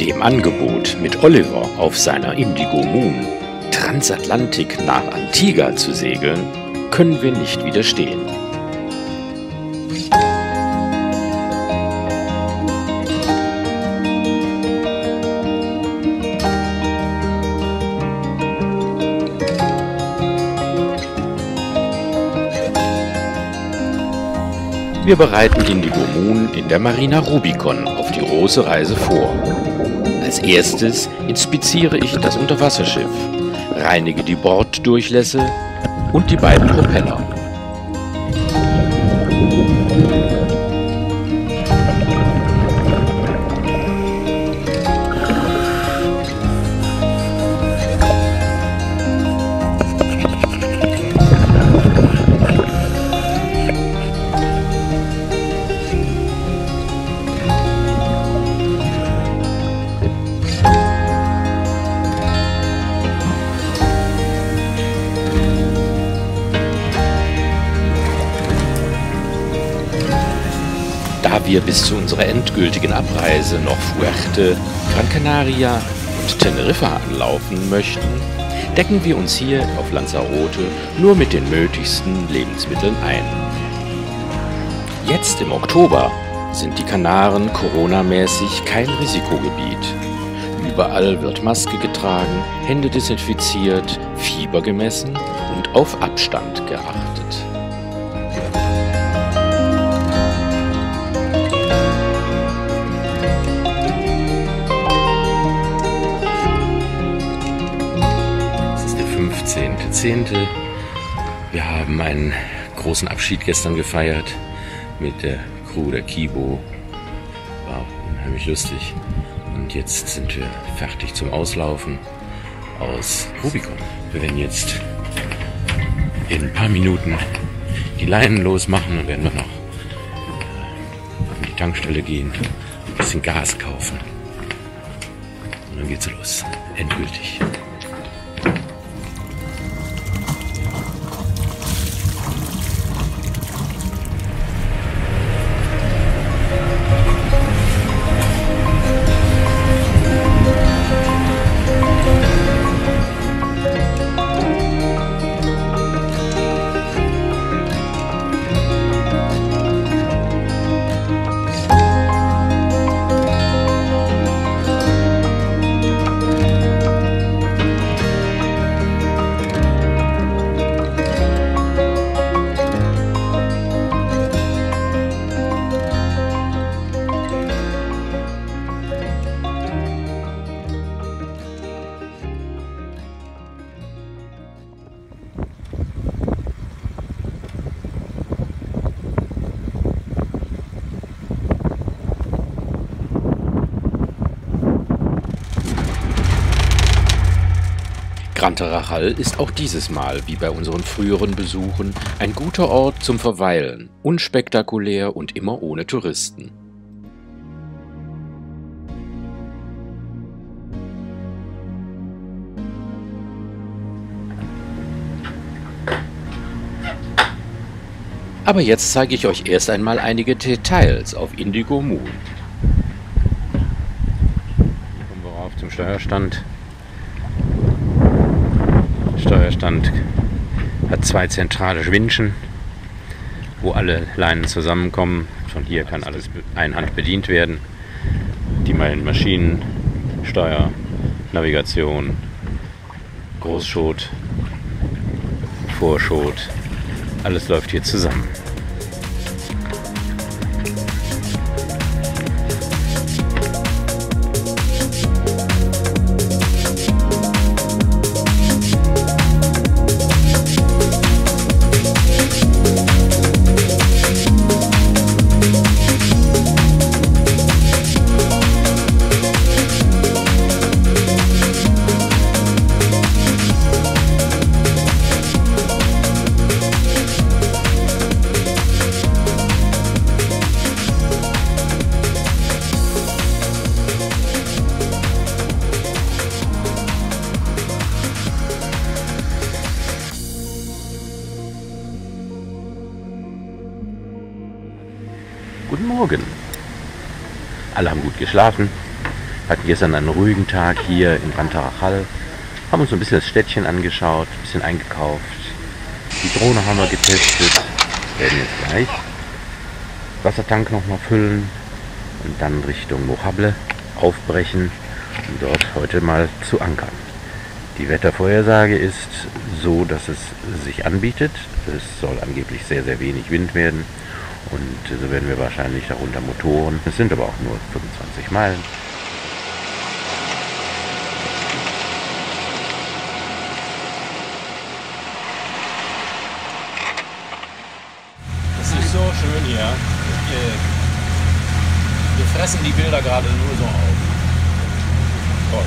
Dem Angebot, mit Oliver auf seiner Indigo Moon Transatlantik nach Antigua zu segeln, können wir nicht widerstehen. Wir bereiten Indigo Moon in der Marina Rubicon auf die große Reise vor. Als erstes inspiziere ich das Unterwasserschiff, reinige die Borddurchlässe und die beiden Propeller. Da wir bis zu unserer endgültigen Abreise noch Fuerte, Gran Canaria und Teneriffa anlaufen möchten, decken wir uns hier auf Lanzarote nur mit den nötigsten Lebensmitteln ein. Jetzt im Oktober sind die Kanaren coronamäßig kein Risikogebiet. Überall wird Maske getragen, Hände desinfiziert, Fieber gemessen und auf Abstand geachtet. Es ist der 15.10. Wir haben einen großen Abschied gestern gefeiert mit der Crew der Kibo. War unheimlich lustig. Und jetzt sind wir fertig zum Auslaufen aus Rubicon. Wir werden jetzt in ein paar Minuten die Leinen losmachen. Dann werden wir noch an die Tankstelle gehen, ein bisschen Gas kaufen. Und dann geht's los. Endgültig. Gran Tarajal ist auch dieses Mal, wie bei unseren früheren Besuchen, ein guter Ort zum Verweilen, unspektakulär und immer ohne Touristen. Aber jetzt zeige ich euch erst einmal einige Details auf Indigo Moon. Hier kommen wir rauf zum Steuerstand. Steuerstand hat zwei zentrale Schwinchen, wo alle Leinen zusammenkommen. Von hier kann alles einhand bedient werden. Die Maschinen, Steuer, Navigation, Großschot, Vorschot, alles läuft hier zusammen. Guten Morgen. Alle haben gut geschlafen. Hatten gestern einen ruhigen Tag hier in Bantarachal, haben uns so ein bisschen das Städtchen angeschaut, ein bisschen eingekauft. Die Drohne haben wir getestet, werden jetzt gleich Wassertank nochmal füllen und dann Richtung Mohable aufbrechen, um dort heute mal zu ankern. Die Wettervorhersage ist so, dass es sich anbietet. Es soll angeblich sehr, sehr wenig Wind werden und so werden wir wahrscheinlich darunter Motoren. Es sind aber auch nur 25 Meilen. Es ist so schön hier. Wir fressen die Bilder gerade nur so auf. Toll.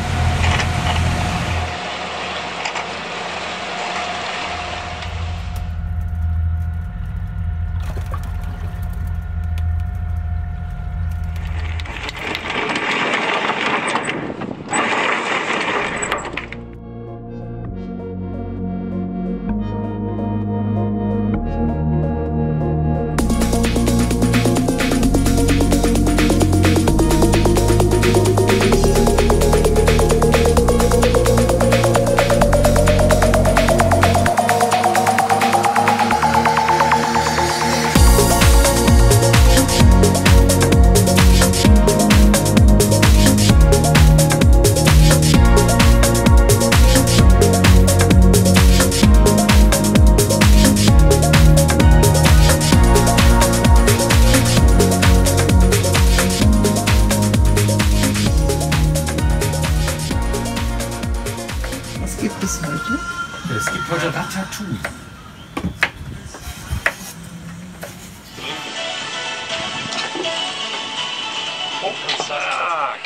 Gibt es heute? Es gibt heute Ratatouille. Oh, zack.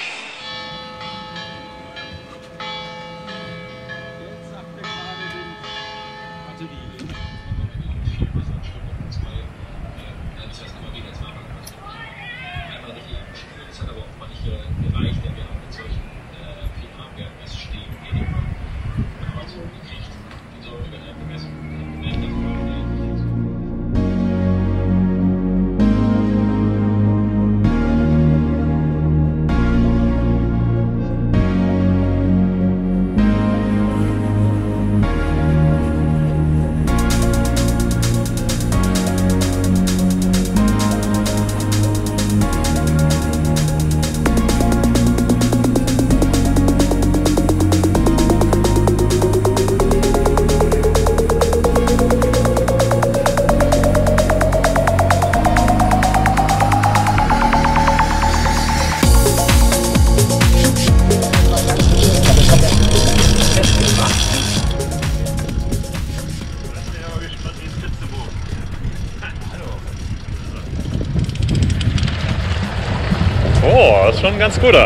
Oh, das ist schon ein ganz guter.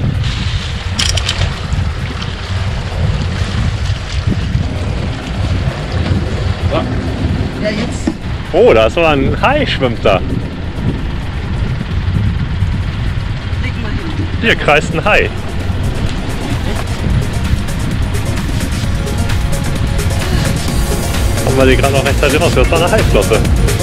So. Ja, jetzt. Oh, da ist so ein Hai, schwimmt da. Leg mal hin. Hier kreist ein Hai. Haben wir die gerade noch rechtzeitig raus? Das war eine Haiflosse.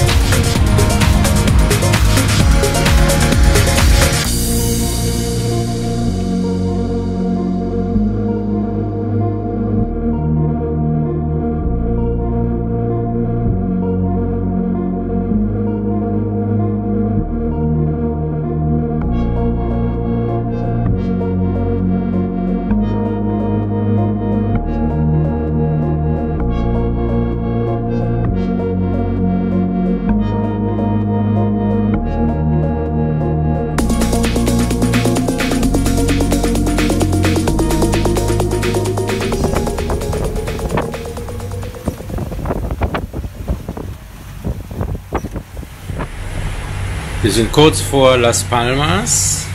Wir sind kurz vor Las Palmas.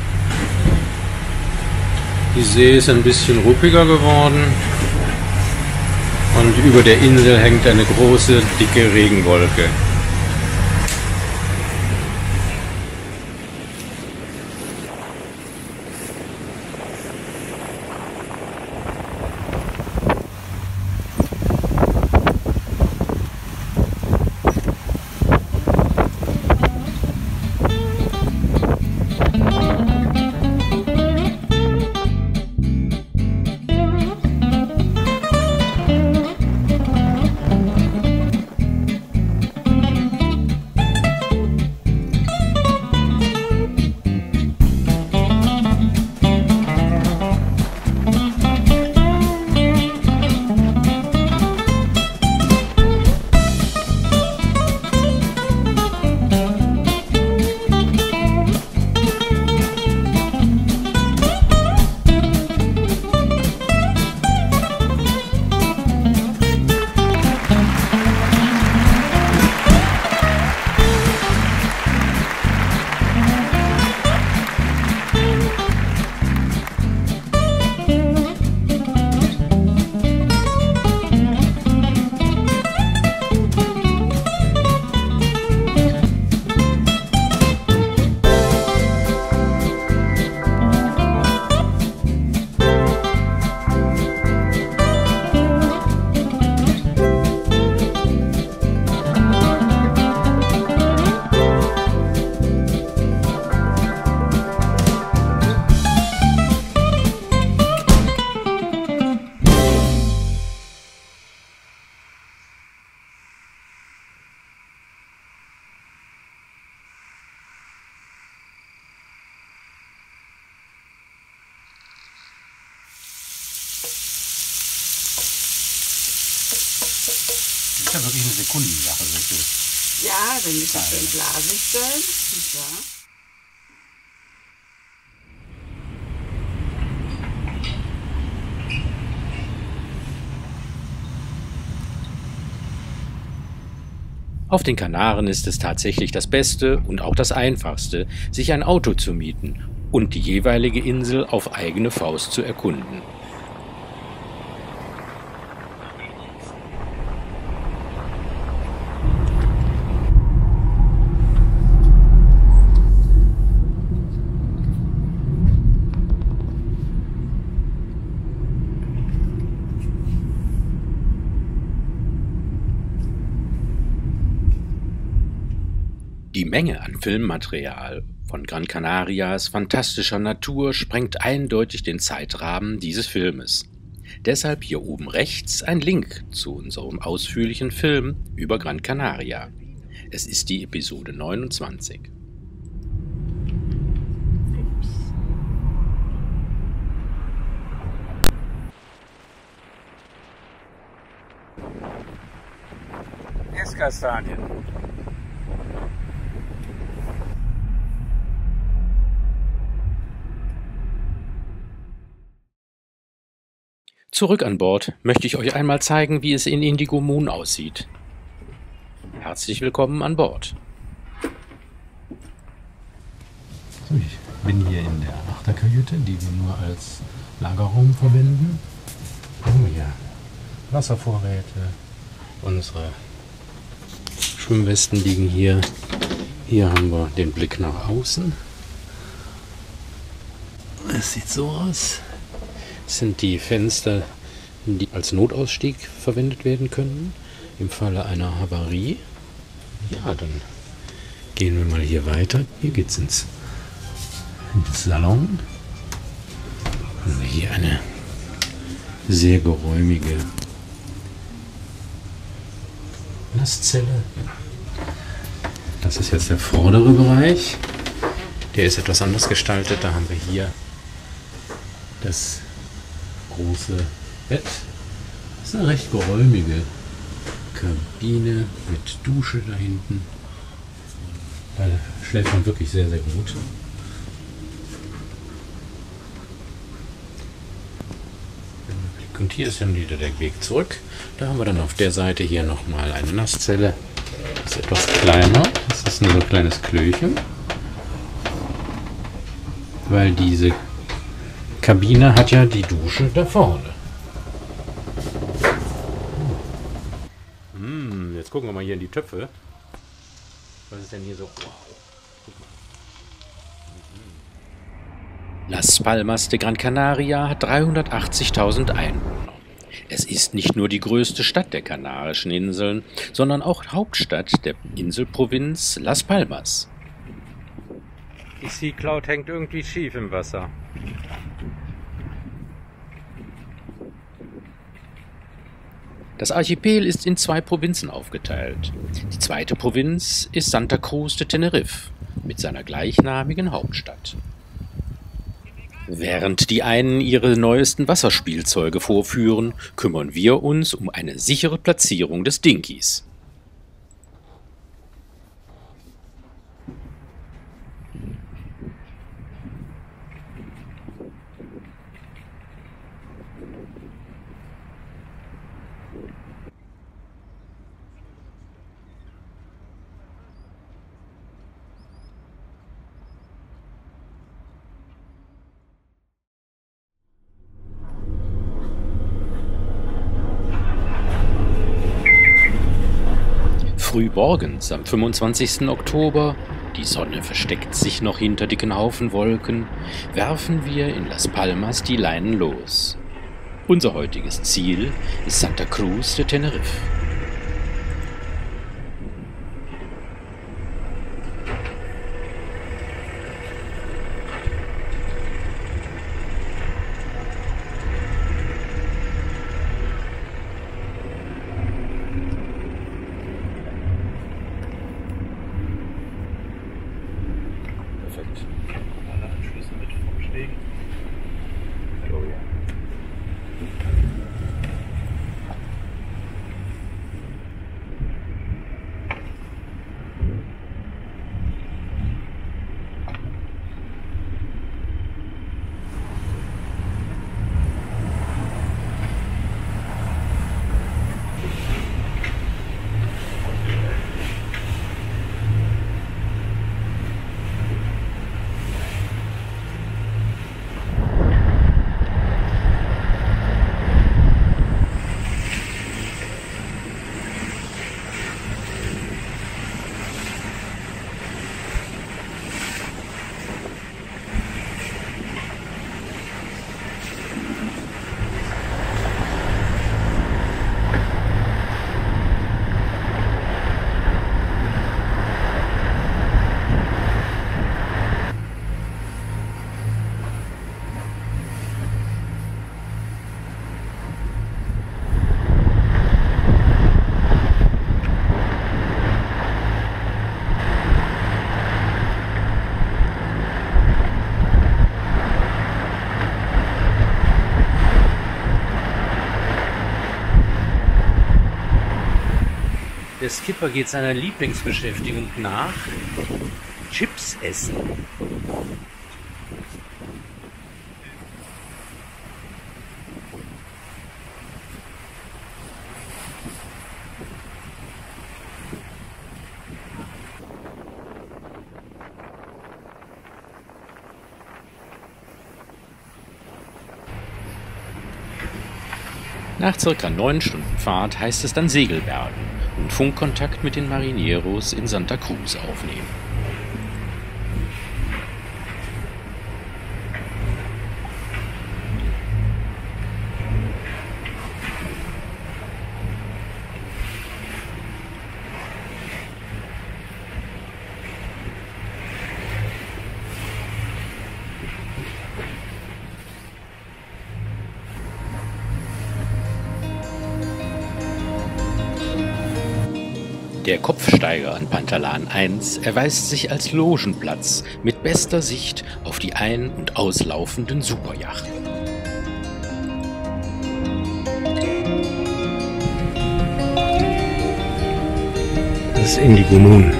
Die See ist ein bisschen ruppiger geworden und über der Insel hängt eine große, dicke Regenwolke. ist ja wirklich eine Sekundensache. Ja, wenn die so schön glasig sind, nicht wahr? Auf den Kanaren ist es tatsächlich das Beste und auch das Einfachste, sich ein Auto zu mieten und die jeweilige Insel auf eigene Faust zu erkunden. Die Menge an Filmmaterial von Gran Canarias fantastischer Natur sprengt eindeutig den Zeitrahmen dieses Filmes. Deshalb hier oben rechts ein Link zu unserem ausführlichen Film über Gran Canaria. Es ist die Episode 29. Esskastanien. Zurück an Bord möchte ich euch einmal zeigen, wie es in Indigo Moon aussieht. Herzlich willkommen an Bord. So, ich bin hier in der Achterkajüte, die wir nur als Lagerraum verwenden. Haben wir hier Wasservorräte, unsere Schwimmwesten liegen hier. Hier haben wir den Blick nach außen. Es sieht so aus. Das sind die Fenster, die als Notausstieg verwendet werden können, im Falle einer Havarie. Ja, dann gehen wir mal hier weiter. Hier geht es ins Salon. Haben wir hier eine sehr geräumige Nasszelle. Das ist jetzt der vordere Bereich. Der ist etwas anders gestaltet. Da haben wir hier das große Bett. Das ist eine recht geräumige Kabine mit Dusche da hinten. Da schläft man wirklich sehr, sehr gut. Und hier ist dann wieder der Weg zurück. Da haben wir dann auf der Seite hier nochmal eine Nasszelle. Das ist etwas kleiner. Das ist nur so ein kleines Klöchen. Weil diese Kabine hat ja die Dusche da vorne. Jetzt gucken wir mal hier in die Töpfe. Was ist denn hier so? Wow. Las Palmas de Gran Canaria hat 380.000 Einwohner. Es ist nicht nur die größte Stadt der Kanarischen Inseln, sondern auch Hauptstadt der Inselprovinz Las Palmas. Die Sea Cloud hängt irgendwie schief im Wasser. Das Archipel ist in 2 Provinzen aufgeteilt. Die zweite Provinz ist Santa Cruz de Tenerife mit seiner gleichnamigen Hauptstadt. Während die einen ihre neuesten Wasserspielzeuge vorführen, kümmern wir uns um eine sichere Platzierung des Dinkies. Frühmorgens am 25. Oktober, die Sonne versteckt sich noch hinter dicken Haufen Wolken, werfen wir in Las Palmas die Leinen los. Unser heutiges Ziel ist Santa Cruz de Tenerife. Alle Anschlüsse mit Funksteg. Oh ja. Der Skipper geht seiner Lieblingsbeschäftigung nach. Chips essen. Nach circa 9 Stunden Fahrt heißt es dann Segelbergen und Funkkontakt mit den Marineros in Santa Cruz aufnehmen. Der Kopfsteiger an Pantalan 1 erweist sich als Logenplatz mit bester Sicht auf die ein- und auslaufenden Superyachten. Das ist Indigo Moon.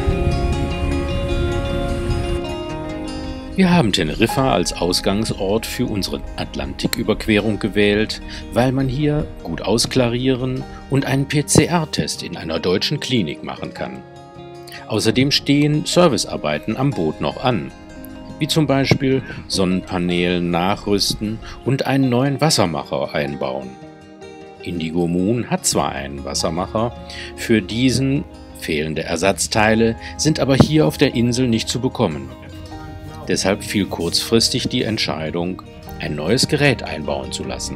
Wir haben Teneriffa als Ausgangsort für unsere Atlantiküberquerung gewählt, weil man hier gut ausklarieren und einen PCR-Test in einer deutschen Klinik machen kann. Außerdem stehen Servicearbeiten am Boot noch an, wie zum Beispiel Sonnenpanelen nachrüsten und einen neuen Wassermacher einbauen. Indigo Moon hat zwar einen Wassermacher, für diesen fehlende Ersatzteile sind aber hier auf der Insel nicht zu bekommen. Deshalb fiel kurzfristig die Entscheidung, ein neues Gerät einbauen zu lassen.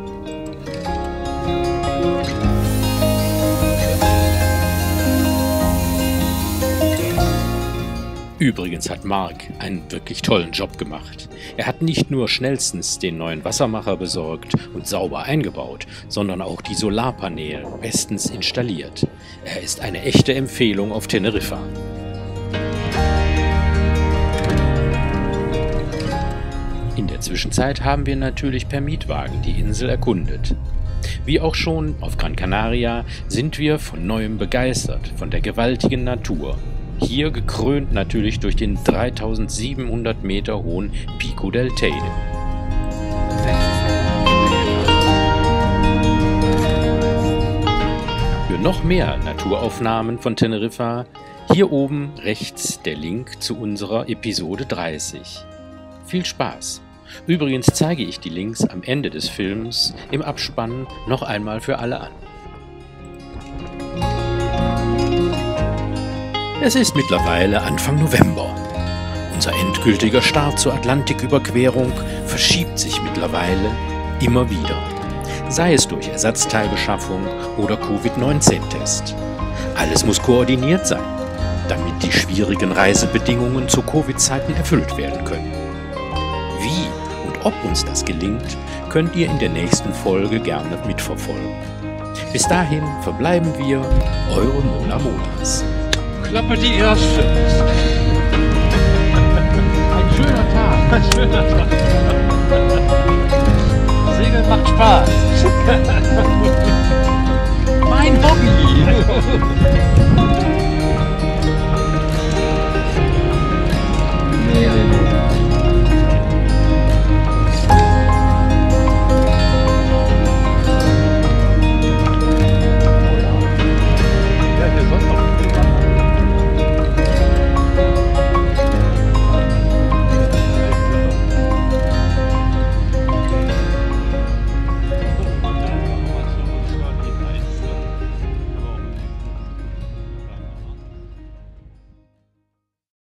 Übrigens hat Mark einen wirklich tollen Job gemacht. Er hat nicht nur schnellstens den neuen Wassermacher besorgt und sauber eingebaut, sondern auch die Solarpaneele bestens installiert. Er ist eine echte Empfehlung auf Teneriffa. In der Zwischenzeit haben wir natürlich per Mietwagen die Insel erkundet. Wie auch schon auf Gran Canaria sind wir von Neuem begeistert von der gewaltigen Natur. Hier gekrönt natürlich durch den 3700 Meter hohen Pico del Teide. Für noch mehr Naturaufnahmen von Teneriffa, hier oben rechts der Link zu unserer Episode 30. Viel Spaß! Übrigens zeige ich die Links am Ende des Films im Abspann noch einmal für alle an. Es ist mittlerweile Anfang November. Unser endgültiger Start zur Atlantiküberquerung verschiebt sich mittlerweile immer wieder. Sei es durch Ersatzteilbeschaffung oder Covid-19-Test. Alles muss koordiniert sein, damit die schwierigen Reisebedingungen zu Covid-Zeiten erfüllt werden können. Wie und ob uns das gelingt, könnt ihr in der nächsten Folge gerne mitverfolgen. Bis dahin verbleiben wir, eure Mola Molas. Klappe die erste. Ein schöner Tag.